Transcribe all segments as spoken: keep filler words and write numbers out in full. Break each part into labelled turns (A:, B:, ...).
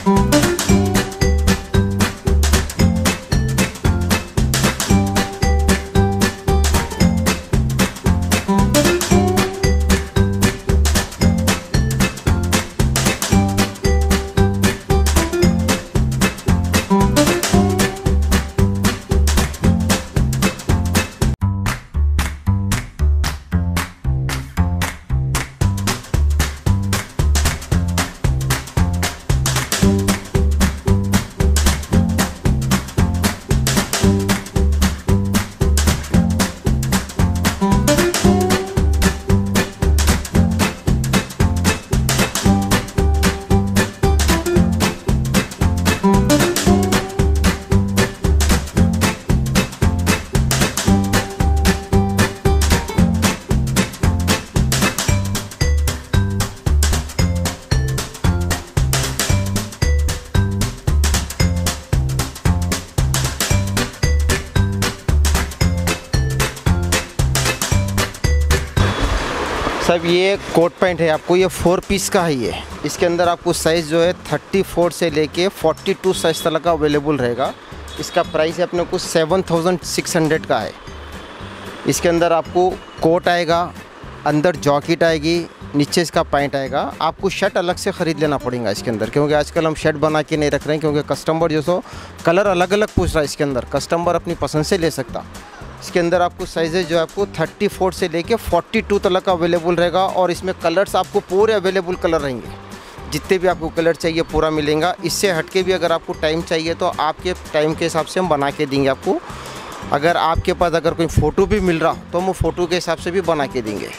A: सब ये coat pant है आपको, ये फोर पीस का है ये। इसके अंदर आपको साइज़ जो है थर्टी फोर से लेके फोर्टी टू साइज़ तक का अवेलेबल रहेगा। इसका प्राइस है अपने को सेवन थाउजेंड सिक्स हंड्रेड का है। इसके अंदर आपको कोट आएगा, अंदर जॉकेट आएगी, नीचे इसका पैंट आएगा। आपको शर्ट अलग से ख़रीद लेना पड़ेगा इसके अंदर, क्योंकि आजकल हम शर्ट बना के नहीं रख रहे हैं, क्योंकि कस्टमर जो सो कलर अलग अलग पूछ रहा है। इसके अंदर कस्टमर अपनी पसंद से ले सकता। इसके अंदर आपको साइज़ेज जो है आपको थर्टी फोर से लेके फोर्टी टू तक का अवेलेबल रहेगा। और इसमें कलर्स आपको पूरे अवेलेबल कलर रहेंगे, जितने भी आपको कलर चाहिए पूरा मिलेगा। इससे हटके भी अगर आपको टाइम चाहिए तो आपके टाइम के हिसाब से हम बना के देंगे आपको। अगर आपके पास अगर कोई फ़ोटो भी मिल रहा तो हम फ़ोटो के हिसाब से भी बना के देंगे।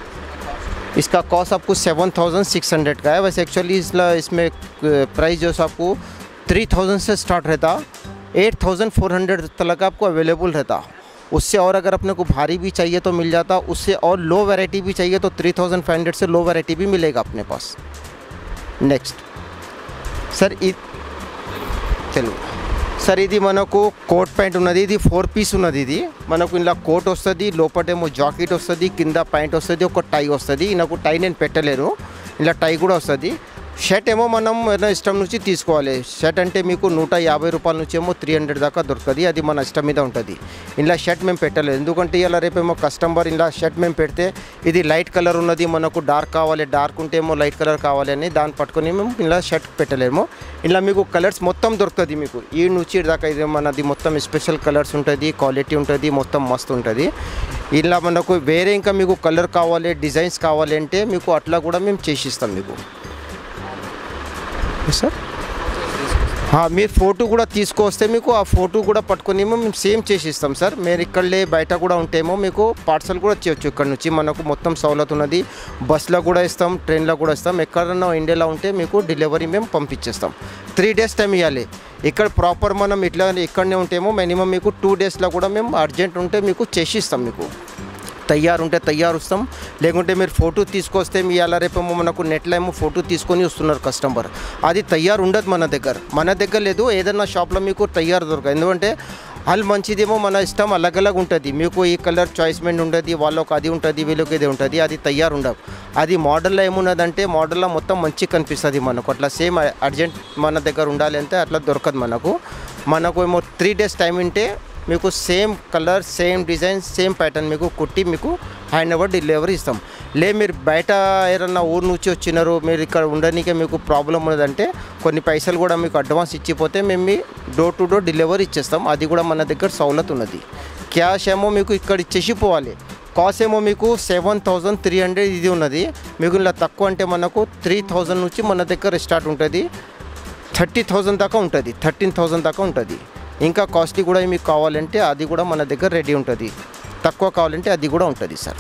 A: इसका कॉस्ट आपको सेवन थाउजेंड सिक्स हंड्रेड का है। वैसे एक्चुअली इसमें प्राइस जो है आपको थ्री थाउजेंड से स्टार्ट रहता, एट थाउजेंड फोर हंड्रेड तक आपको अवेलेबल रहता। उससे और अगर अपने को भारी भी चाहिए तो मिल जाता, उससे और लो वैरायटी भी चाहिए तो थ्री थाउजेंड फाइव हंड्रेड से लो वैरायटी भी मिलेगा अपने पास। నెక్స్ట్ సార్ ఇది తెలుగు సార్ ఇది మనకు కోట్ ప్యాంట్ ఉన్నది, ఇది ఫోర్ పీస్ ఉన్నది। ఇది మనకు ఇలా కోట్ వస్తుంది, లోపటేమో జాకెట్ వస్తుంది, కింద ప్యాంట్ వస్తుంది, ఒక టై వస్తుంది। నాకు టై నేను పెట్టలేను, ఇలా టై కూడా వస్తుంది। షర్ట్ ఏమో మనం ఇష్టం నుంచి తీసుకోవాలి। షర్ట్ అంటే మీకు నూట యాభై రూపాయల నుంచి ఏమో త్రీ హండ్రెడ్ దాకా దొరుకుతుంది, అది మన ఇష్టం మీద ఉంటుంది। ఇలా షర్ట్ మేము పెట్టలేదు, ఎందుకంటే ఇలా రేపేమో కస్టమర్ ఇలా షర్ట్ మేము పెడితే ఇది లైట్ కలర్ ఉన్నది, మనకు డార్క్ కావాలి, డార్క్ ఉంటే ఏమో లైట్ కలర్ కావాలి అని దాన్ని పట్టుకొని మేము ఇలా షర్ట్ పెట్టలేము। ఇలా మీకు కలర్స్ మొత్తం దొరుకుతుంది, మీకు ఈ నుంచి దాకా ఇది మనది మొత్తం స్పెషల్ కలర్స్ ఉంటుంది, క్వాలిటీ ఉంటుంది, మొత్తం మస్తు ఉంటుంది। ఇలా మనకు వేరే ఇంకా మీకు కలర్ కావాలి, డిజైన్స్ కావాలి అంటే మీకు అట్లా కూడా మేము చేసిస్తాం మీకు సార్। మీరు ఫోటో కూడా తీసుకొస్తే మీకు ఆ ఫోటో కూడా పట్టుకొని మేము సేమ్ చేసి ఇస్తాం సార్। మీరు ఇక్కడే బయట కూడా ఉంటేమో మీకు పార్సల్ కూడా చేయొచ్చు, ఇక్కడ నుంచి మనకు మొత్తం సౌలత్ ఉన్నది। బస్లో కూడా ఇస్తాం, ట్రైన్లో కూడా ఇస్తాం, ఎక్కడన్నా ఇండియాలో ఉంటే మీకు డెలివరీ మేము పంపించేస్తాం। త్రీ డేస్ టైం ఇవ్వాలి। ఇక్కడ ప్రాపర్ మనం ఇట్లా ఇక్కడనే ఉంటేమో మినిమం మీకు టూ డేస్లో కూడా మేము అర్జెంట్ ఉంటే మీకు చేసి ఇస్తాం। మీకు తయారు ఉంటే తయారు ఇస్తాం, లేకుంటే మీరు ఫోటో తీసుకొస్తే మీ అలా రేపేమో మనకు నెట్లో ఏమో ఫోటో తీసుకొని వస్తున్నారు కస్టమర్, అది తయారు ఉండదు మన దగ్గర। మన దగ్గర లేదు, ఏదైనా షాప్లో మీకు తయారు దొరకదు, ఎందుకంటే వాళ్ళు మంచిదేమో మన ఇష్టం అలగ్ అలగ్ ఉంటుంది। మీకు ఈ కలర్ చాయిస్మెంట్ ఉంటుంది, వాళ్ళకి అది ఉంటుంది, వీళ్ళకి ఇది ఉంటుంది, అది తయారు ఉండదు। అది మోడల్లో ఏమున్నదంటే మోడల్లో మొత్తం మంచిగా కనిపిస్తుంది మనకు, అట్లా సేమ్ అర్జెంట్ మన దగ్గర ఉండాలి అంటే అట్లా దొరకదు మనకు। మనకు ఏమో త్రీ డేస్ టైం ఉంటే మీకు same colour, same design, same pattern మీకు కుట్టి మీకు హ్యాండ్ ఓవర్ డెలివరీ ఇస్తాం। లే మీరు బయట ఏదన్నా ఊరు నుంచి వచ్చినారు, మీరు ఇక్కడ ఉండడానికే మీకు ప్రాబ్లం ఉన్నదంటే కొన్ని పైసలు కూడా మీకు అడ్వాన్స్ ఇచ్చిపోతే మేము మీ డోర్ టు డోర్ డెలివరీ ఇచ్చేస్తాం, అది కూడా మన దగ్గర సౌలత్ ఉన్నది। క్యాష్ ఏమో మీకు ఇక్కడ ఇచ్చేసిపోవాలి। కాస్ట్ ఏమో మీకు సెవెన్ థౌజండ్ త్రీ హండ్రెడ్ ఇది ఉన్నది, మీకు ఇలా తక్కువ అంటే మనకు త్రీ థౌజండ్ నుంచి మన దగ్గర స్టార్ట్ ఉంటుంది, థర్టీ థౌజండ్ దాకా ఉంటుంది, థర్టీన్ థౌజండ్ దాకా ఉంటుంది। ఇంకా కాస్ట్లీ కూడా మీకు కావాలంటే అది కూడా మన దగ్గర రెడీ ఉంటుంది, తక్కువ కావాలంటే అది కూడా ఉంటుంది సార్।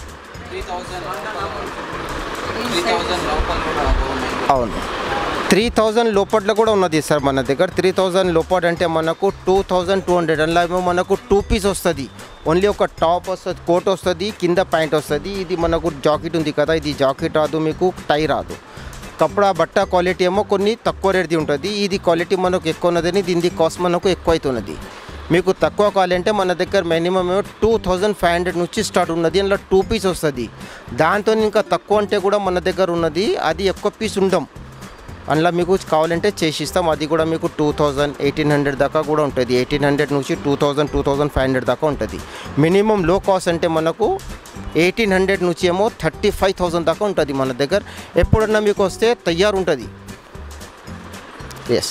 A: అవును, త్రీ థౌజండ్ లోపట్లో కూడా ఉన్నది సార్ మన దగ్గర। త్రీ థౌజండ్ లోపల అంటే మనకు టూ థౌజండ్ టూ హండ్రెడ్ అందులో ఏమో మనకు టూ పీస్ వస్తుంది, ఓన్లీ ఒక టాప్ వస్తుంది, కోట్ వస్తుంది, కింద ప్యాంట్ వస్తుంది। ఇది మనకు జాకెట్ ఉంది కదా, ఇది జాకెట్ రాదు, మీకు టై రాదు। కపడా బట్ట క్వాలిటీ ఏమో కొన్ని తక్కువ రేట్ది ఉంటుంది, ఇది క్వాలిటీ మనకు ఎక్కువ ఉన్నదని దీని కాస్ట్ మనకు ఎక్కువ అవుతున్నది। మీకు తక్కువ కావాలంటే మన దగ్గర మినిమం ఏమో టూ థౌజండ్ ఫైవ్ హండ్రెడ్ నుంచి స్టార్ట్ ఉన్నది, అందులో టూ పీస్ వస్తుంది। దాంతో ఇంకా తక్కువ అంటే కూడా మన దగ్గర ఉన్నది, అది ఎక్కువ పీస్ ఉండం, అందులో మీకు కావాలంటే చేసి ఇస్తాం. అది కూడా మీకు టూ థౌజండ్ ఎయిటీన్ హండ్రెడ్ దాకా కూడా ఉంటుంది. ఎయిటీన్ హండ్రెడ్ నుంచి two thousand two thousand five hundred దాకా ఉంటుంది. మినిమం లో కాస్ట్ అంటే మనకు ఎయిటీన్ హండ్రెడ్ నుంచి ఏమో థర్టీ ఫైవ్ థౌజండ్ దాకా ఉంటుంది మన దగ్గర. ఎప్పుడన్నా మీకు వస్తే తయారు ఉంటుంది. ఎస్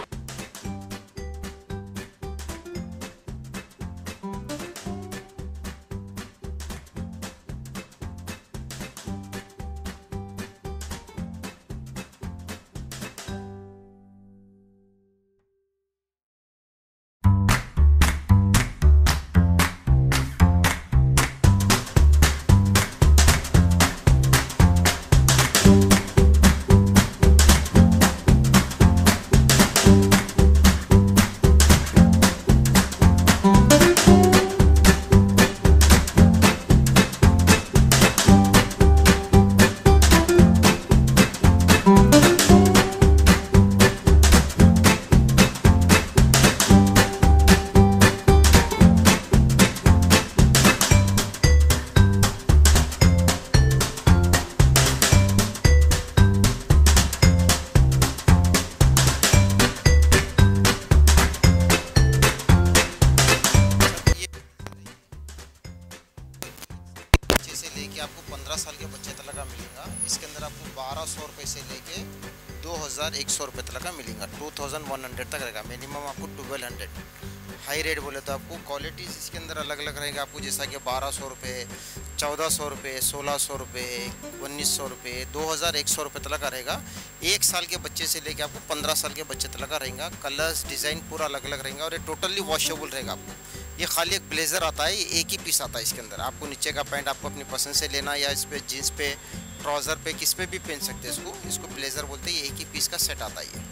A: लेके आपको पंद्रह साल के बच्चे तक का मिलेगा. इसके अंदर आपको बारह सौ रुपये से लेके दो हज़ार एक सौ रुपये तक का मिलेगा. टू थाउजेंड वन हंड्रेड तक रहेगा. मिनिमम आपको ट्वेल्व हंड्रेड. हाई रेट बोले तो आपको क्वालिटीज़ इसके अंदर अलग अलग रहेगा आपको, जैसा कि बारह सौ रुपये, चौदह सौ रुपये, सोलह सौ रुपये, उन्नीस सौ रुपये, दो हज़ार एक सौ रुपये तक का रहेगा. एक साल के बच्चे से लेके आपको पंद्रह साल के बच्चे तक का रहेगा. कलर्स डिज़ाइन पूरा अलग अलग रहेगा और ये टोटली वॉशेबल रहेगा आपको. ये खाली एक ब्लेज़र आता है, एक ही पीस आता है इसके अंदर. आपको नीचे का पैंट आपको अपनी पसंद से लेना या इस पे जीन्स पे, ट्राउज़र पे, किस पे भी पहन सकते हैं इसको. इसको ब्लेज़र बोलते हैं. ये एक ही पीस का सेट आता है.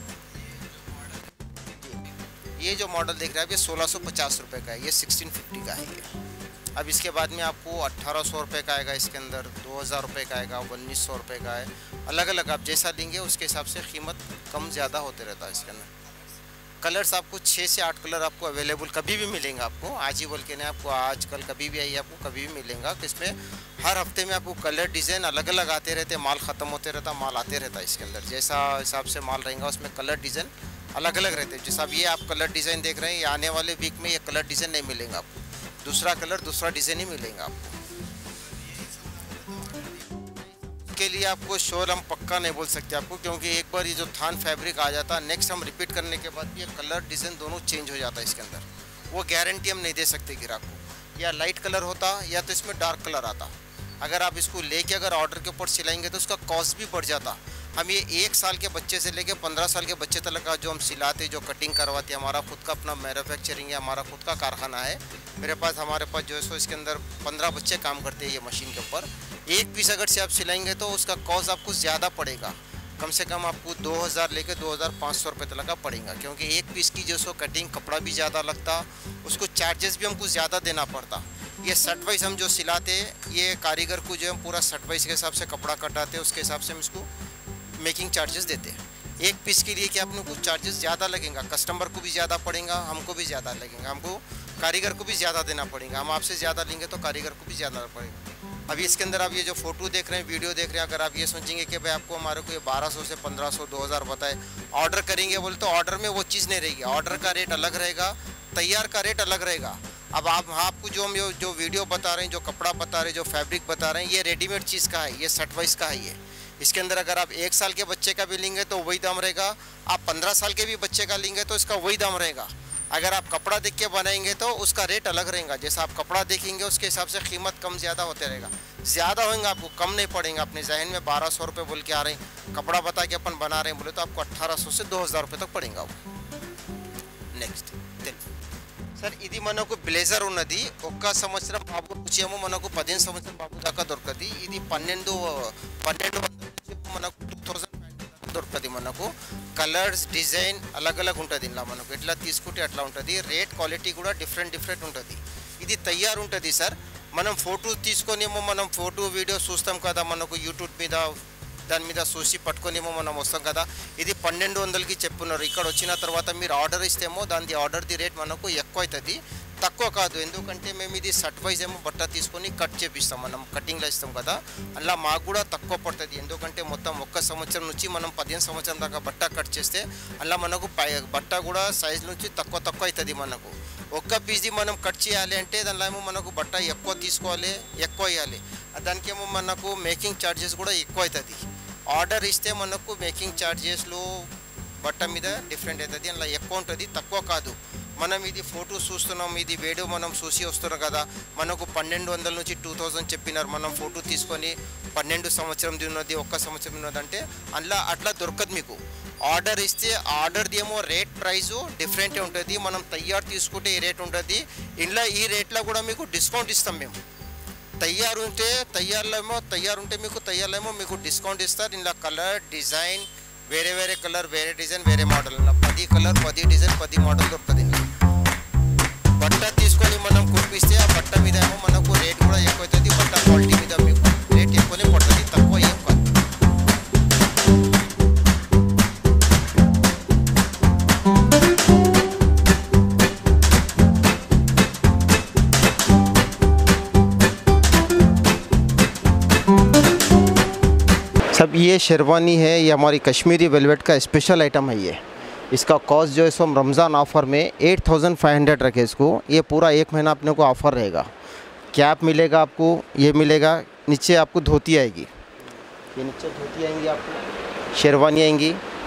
A: ये जो मॉडल देख रहे हैं आप, ये सोलह सौ पचास रुपये का है. ये सिक्सटीन फिफ्टी का है ये. अब इसके बाद में आपको अट्ठारह सौ रुपये का आएगा. इसके अंदर दो हज़ार रुपये का आएगा, उन्नीस सौ रुपये का है. अलग अलग आप जैसा लेंगे उसके हिसाब से कीमत कम ज़्यादा होते रहता है इसके अंदर. कलर्स आपको छः से आठ कलर आपको अवेलेबल कभी भी मिलेंगे आपको. आज ही बोल के नहीं, आपको आजकल कभी भी आइए आपको कभी भी मिलेगा. तो इसमें हर हफ्ते में आपको कलर डिज़ाइन अलग अलग आते रहते. माल ख़त्म होते रहता, माल आते रहता है इसके अंदर. जैसा हिसाब से माल रहेगा उसमें कलर डिज़ाइन अलग अलग रहते हैं. जैसा अब ये आप कलर डिज़ाइन देख रहे हैं, ये आने वाले वीक में ये कलर डिज़ाइन नहीं मिलेगा आपको. दूसरा कलर दूसरा डिज़ाइन ही मिलेगा आपको. के लिए आपको शोर हम पक्का नहीं बोल सकते आपको, क्योंकि एक बार ये जो थान फैब्रिक आ जाता है, नेक्स्ट हम रिपीट करने के बाद ये कलर डिज़ाइन दोनों चेंज हो जाता है इसके अंदर. वो गारंटी हम नहीं दे सकते ग्राहक को. या लाइट कलर होता या तो इसमें डार्क कलर आता. अगर आप इसको लेके अगर ऑर्डर के ऊपर सिलाएंगे तो उसका कॉस्ट भी बढ़ जाता. हम ये एक साल के बच्चे से लेके पंद्रह साल के बच्चे तक का जो हम सिलाते, जो कटिंग करवाते, हमारा खुद का अपना मैन्युफैक्चरिंग है, हमारा खुद का कारखाना है. मेरे पास हमारे पास जो है सो इसके अंदर पंद्रह बच्चे काम करते हैं ये मशीन के ऊपर. एक पीस अगर से आप सिलाएंगे तो उसका कॉस्ट आपको ज़्यादा पड़ेगा. कम से कम आपको दो हज़ार लेके दो हज़ार पाँच सौ रुपये तक का पड़ेगा, क्योंकि एक पीस की जो सो कटिंग कपड़ा भी ज़्यादा लगता, उसको चार्जेस भी हमको ज़्यादा देना पड़ता. ये शर्ट वाइज हम जो सिलाते ये कारीगर को जो हम पूरा शर्ट वाइज के हिसाब से कपड़ा कटाते हैं, उसके हिसाब से हम इसको मेकिंग चार्जेस देते हैं. एक पीस के लिए कि आपने कुछ चार्जेस ज़्यादा लगेगा, कस्टमर को भी ज़्यादा पड़ेगा, हमको भी ज़्यादा लगेगा, हमको कारीगर को भी ज़्यादा देना पड़ेगा. हम आपसे ज़्यादा लेंगे तो कारीगर को भी ज़्यादा पड़ेगा. अभी इसके अंदर आप ये जो फोटो देख रहे हैं, वीडियो देख रहे हैं, अगर आप ये सोचेंगे कि भाई आपको हमारे को ये बारह सौ से पंद्रह सौ दो हज़ार बताए, ऑर्डर करेंगे बोले तो ऑर्डर में वो चीज़ नहीं रहेगी. ऑर्डर का रेट अलग रहेगा, तैयार का रेट अलग रहेगा. अब आप आपको जो हम जो वीडियो बता रहे हैं, जो कपड़ा बता रहे हैं, जो फैब्रिक बता रहे हैं, ये रेडीमेड चीज़ का है, ये शर्ट वाइज का है. ये इसके अंदर अगर आप एक साल के बच्चे का भी लेंगे तो वही दाम रहेगा. आप पंद्रह साल के भी बच्चे का लेंगे तो इसका वही दाम रहेगा. अगर आप कपड़ा देख के बनाएंगे तो उसका रेट अलग रहेगा. जैसा आप कपड़ा देखेंगे उसके हिसाब से कीमत कम ज़्यादा होते रहेगा. ज़्यादा होंगे आपको कम नहीं पड़ेगा. अपने जहन में बारह सौ रुपये बोल के आ रहे हैं, कपड़ा बता के अपन बना रहे हैं बोले तो आपको अट्ठारह सौ से दो हज़ार रुपये तक पड़ेगा वो. నెక్స్ట్ సార్ ఇది మనకు బ్లేజర్ ఉన్నది. ఒక్క సంవత్సరం బాబు వచ్చేమో మనకు పదిహేను సంవత్సరం బాబు దాకా దొరుకుతుంది. ఇది పన్నెండు పన్నెండు వందల నుంచి మనకు టూ థౌజండ్ దొరుకుతుంది. మనకు కలర్స్ డిజైన్ అలగ్ అలగ్ ఉంటుంది. ఇలా మనకు ఎట్లా తీసుకుంటే అట్లా ఉంటుంది. రేట్ క్వాలిటీ కూడా డిఫరెంట్ డిఫరెంట్ ఉంటుంది. ఇది తయారు ఉంటుంది సార్. మనం ఫోటో తీసుకొనేమో మనం ఫోటో వీడియో చూస్తాం కదా, మనకు యూట్యూబ్ మీద దాని మీద చూసి పట్టుకొనేమో మనం వస్తాం కదా. ఇది పన్నెండు వందలకి చెప్పున్నారు. ఇక్కడ వచ్చిన తర్వాత మీరు ఆర్డర్ ఇస్తేమో దాని ఆర్డర్ది రేట్ మనకు ఎక్కువ అవుతుంది. తక్కువ కాదు, ఎందుకంటే మేము ఇది షర్ట్ వైజ్ ఏమో బట్ట తీసుకొని కట్ చేపిస్తాం, మనం కటింగ్లో ఇస్తాం కదా, అలా మాకు కూడా తక్కువ పడుతుంది. ఎందుకంటే మొత్తం ఒక్క సంవత్సరం నుంచి మనం పదిహేను సంవత్సరం దాకా బట్ట కట్ చేస్తే అలా మనకు పై బట్ట కూడా సైజ్ నుంచి తక్కువ తక్కువ అవుతుంది. మనకు ఒక్క పీస్ది మనం కట్ చేయాలి అంటే దానిలో ఏమో మనకు బట్ట ఎక్కువ తీసుకోవాలి, ఎక్కువ వేయాలి, దానికేమో మనకు మేకింగ్ ఛార్జెస్ కూడా ఎక్కువ అవుతుంది. ఆర్డర్ ఇస్తే మనకు మేకింగ్ ఛార్జెస్లో బట్ట మీద డిఫరెంట్ అవుతుంది, అలా ఎక్కువ ఉంటుంది, తక్కువ కాదు. మనం ఇది ఫోటో చూస్తున్నాం, ఇది వీడియో మనం చూసి వస్తున్నాం కదా, మనకు పన్నెండు వందల నుంచి టూ థౌజండ్ చెప్పినారు. మనం ఫోటో తీసుకొని పన్నెండు సంవత్సరం ఉన్నది, ఒక్క సంవత్సరం ఉన్నది అంటే అలా అట్లా దొరకదు మీకు. ఆర్డర్ ఇస్తే ఆర్డర్ది ఏమో రేట్ ప్రైజు డిఫరెంటే ఉంటుంది, మనం తయారు తీసుకుంటే ఈ రేట్ ఉంటుంది. ఇలా ఈ రేట్లో కూడా మీకు డిస్కౌంట్ ఇస్తాం మేము. తయారు ఉంటే తయారులో ఏమో తయారు ఉంటే మీకు తయారులో ఏమో మీకు డిస్కౌంట్ ఇస్తారు. ఇలా కలర్ డిజైన్ వేరే వేరే కలర్ వేరే డిజైన్ వేరే మోడల్, ఇలా పది కలర్ పది డిజైన్ పది మోడల్ దొరుకుతుంది. బట్ట తీసుకొని మనం కుట్టిస్తే ఆ బట్ట మీద ఏమో మనకు రేట్ కూడా ఎక్కువ అవుతుంది, బట్ట క్వాలిటీ మీద మీకు రేట్ ఎక్కువనే పడుతుంది, తక్కువ ఏం కాదు. सब ये शेरवानी है, ये हमारी कश्मीरी वेलवेट का स्पेशल आइटम है। ये इसका कॉस्ट जो है सो हम रमज़ान ऑफ़र में एट थाउजेंड फाइव हंड्रेड रखे इसको। ये पूरा एक महीना अपने को ऑफ़र रहेगा। कैप मिलेगा आपको, ये मिलेगा, नीचे आपको धोती आएगी, ये नीचे धोती आएंगी, आपको शेरवानी आएंगी।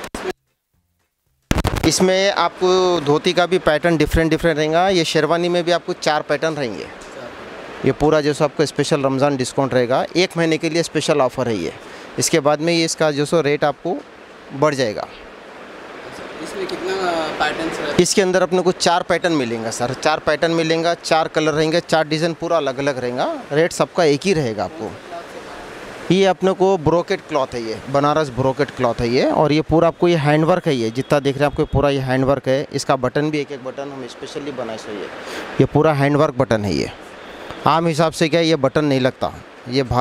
A: इसमें आपको धोती का भी पैटर्न डिफरेंट डिफरेंट रहेगा। ये शेरवानी में भी आपको चार पैटर्न रहेंगे। ये पूरा जो सो आपको स्पेशल रमज़ान डिस्काउंट रहेगा, एक महीने के लिए स्पेशल ऑफ़र है ये। इसके बाद में ये इसका जो सो रेट आपको बढ़ जाएगा।
B: इसमें कितना पैटर्न्स है?
A: इसके अंदर अपने को चार पैटर्न मिलेंगे सर, चार पैटर्न मिलेंगे, चार कलर रहेंगे, चार डिज़ाइन पूरा अलग अलग रहेगा। रेट सबका एक ही रहेगा आपको। ये अपने को ब्रोकेट क्लॉथ है, ये बनारस ब्रोकेट क्लॉथ है ये, और ये पूरा आपको ये हैंडवर्क है। ये जितना देख रहे हैं आपको पूरा ये हैंडवर्क है। इसका बटन भी एक एक बटन हम स्पेशली बनाए सो ये ये पूरा हैंडवर्क बटन है। ये आम हिसाब से क्या ये बटन नहीं लगता, ये